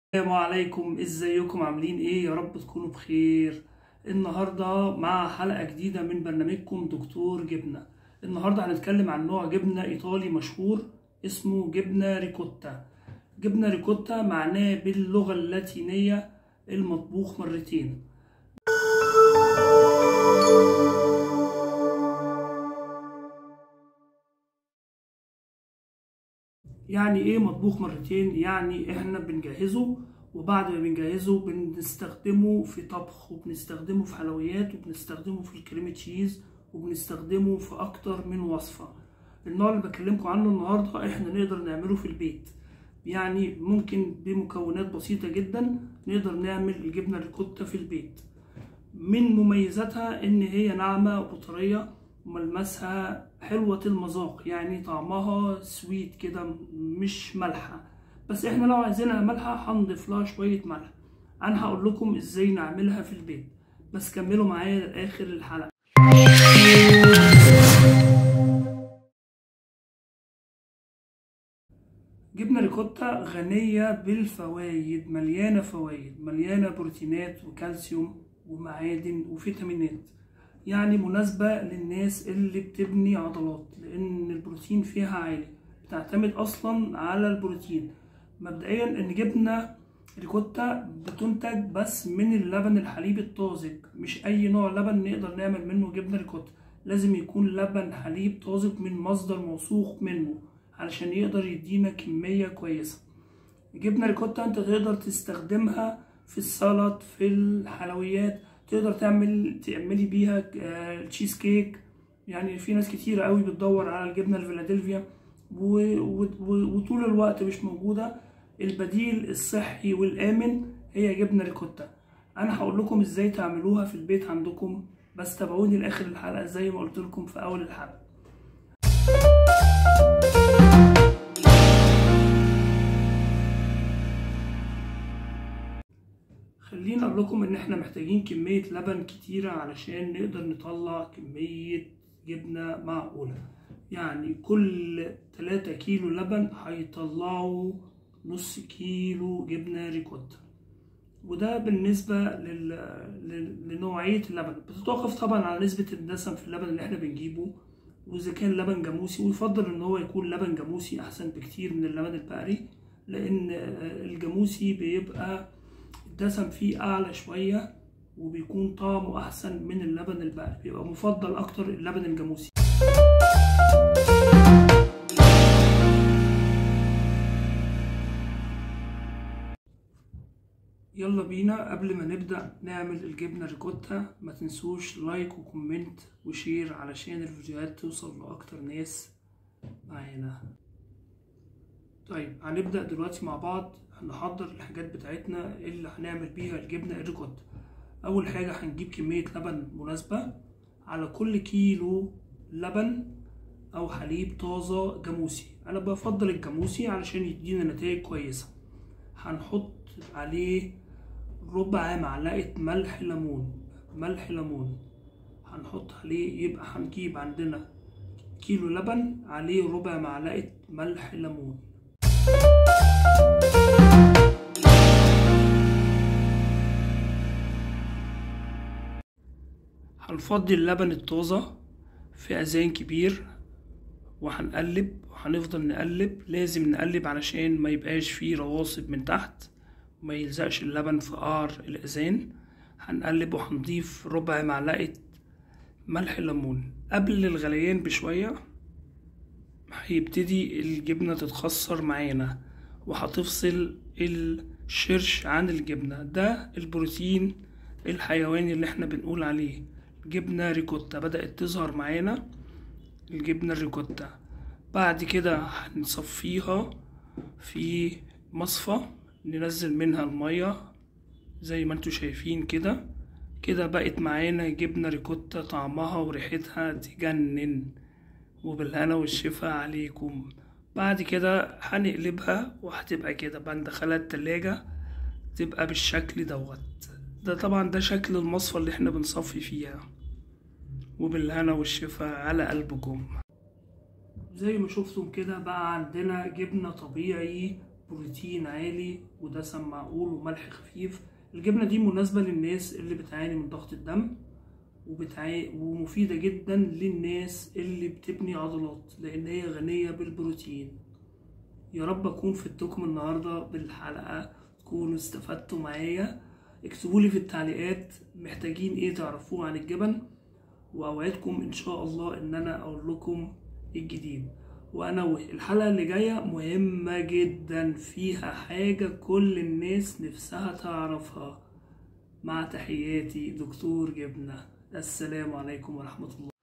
السلام عليكم، ازيكم؟ عاملين ايه؟ يا رب تكونوا بخير. النهارده مع حلقة جديدة من برنامجكم دكتور جبنة. النهارده هنتكلم عن نوع جبنة ايطالي مشهور اسمه جبنة ريكوتا. جبنة ريكوتا معناه باللغة اللاتينية المطبوخ مرتين. يعني ايه مطبوخ مرتين؟ يعني احنا بنجهزه، وبعد ما بنجهزه بنستخدمه في طبخ، وبنستخدمه في حلويات، وبنستخدمه في الكريم تشيز، وبنستخدمه في اكتر من وصفة. النوع اللي بكلمكم عنه النهاردة احنا نقدر نعمله في البيت، يعني ممكن بمكونات بسيطة جدا نقدر نعمل الجبنة الريكوتا في البيت. من مميزاتها ان هي ناعمة وطرية وملمسها حلوة المذاق، يعني طعمها سويت كده مش مالحة، بس احنا لو عايزينها مالحة هنضيف لها شوية ملح. انا هقول لكم ازاي نعملها في البيت، بس كملوا معايا لاخر الحلقة. جبنة ريكوتا غنية بالفوائد، مليانة فوائد، مليانة بروتينات وكالسيوم ومعادن وفيتامينات، يعني مناسبة للناس اللي بتبني عضلات، لأن البروتين فيها عالي، بتعتمد أصلا على البروتين. مبدئيا إن جبنة ريكوتا بتنتج بس من اللبن الحليب الطازج، مش أي نوع لبن نقدر نعمل منه جبنة ريكوتا، لازم يكون لبن حليب طازج من مصدر موثوق منه علشان يقدر يدينا كمية كويسة. جبنة ريكوتا انت تقدر تستخدمها في السلطات، في الحلويات، تقدر تعملي بيها تشيز كيك. يعني في ناس كتيرة قوي بتدور على الجبنة الفيلادلفيا وطول الوقت مش موجودة. البديل الصحي والآمن هي جبنة ريكوتا. انا هقول لكم ازاي تعملوها في البيت عندكم، بس تابعوني لاخر الحلقة زي ما قلت لكم في اول الحلقة. خليني اقول لكم ان احنا محتاجين كمية لبن كتيرة علشان نقدر نطلع كمية جبنة معقولة. يعني كل 3 كيلو لبن هيطلعوا نص كيلو جبنة ريكوتا، وده بالنسبة لنوعية اللبن. بتتوقف طبعا على نسبة الدسم في اللبن اللي احنا بنجيبه، واذا كان لبن جاموسي، ويفضل ان هو يكون لبن جاموسي احسن بكتير من اللبن البقري، لان الجاموسي بيبقى الدسم فيه اعلى شوية وبيكون طعمه احسن من اللبن البقري، بيبقى مفضل اكتر اللبن الجاموسي. يلا بينا. قبل ما نبدأ نعمل الجبنة ريكوتا ما تنسوش لايك وكومنت وشير علشان الفيديوهات توصل لأكتر ناس معانا. طيب هنبدأ دلوقتي مع بعض نحضر الحاجات بتاعتنا اللي هنعمل بيها الجبنة الريكوتا. أول حاجة هنجيب كمية لبن مناسبة على كل كيلو لبن أو حليب طازة جاموسي. أنا بفضل الجاموسي علشان يدينا نتائج كويسة. هنحط عليه ربع معلقة ملح ليمون. هنحط عليه، يبقى هنجيب عندنا كيلو لبن عليه ربع معلقة ملح ليمون. هنفضي اللبن الطازة في أذان كبير وهنفضل نقلب. لازم نقلب علشان ما يبقاش فيه رواسب من تحت وما يلزقش اللبن في قعر الأذان. هنقلب وهنضيف ربع معلقة ملح الليمون. قبل الغليان بشوية هيبتدي الجبنة تتخثر معانا وهتفصل الشرش عن الجبنة. ده البروتين الحيواني اللي احنا بنقول عليه جبنة ريكوتا. بدأت تظهر معانا الجبنة الريكوتا. بعد كده هنصفيها في مصفى، ننزل منها المية زي ما انتوا شايفين كده. كده بقت معانا جبنة ريكوتا طعمها وريحتها تجنن، وبالهنا والشفا عليكم. بعد كده هنقلبها وهتبقى كده بندخلها التلاجة تبقى بالشكل دوت. ده طبعا ده شكل المصفى اللي احنا بنصفي فيها، وبالهنا والشفا على قلبكم. زي ما شفتم كده بقى عندنا جبنة طبيعي بروتين عالي ودسم معقول وملح خفيف. الجبنة دي مناسبة للناس اللي بتعاني من ضغط الدم، ومفيدة جدا للناس اللي بتبني عضلات لأن هي غنية بالبروتين. يا رب أكون فدتكم النهاردة بالحلقة، تكونوا استفدتوا معايا. اكتبولي في التعليقات محتاجين ايه تعرفوه عن الجبن، وأوعدكم إن شاء الله إن أنا أقول لكم الجديد. وأنوه الحلقة اللي جاية مهمة جدا، فيها حاجة كل الناس نفسها تعرفها. مع تحياتي دكتور جبنة، السلام عليكم ورحمة الله.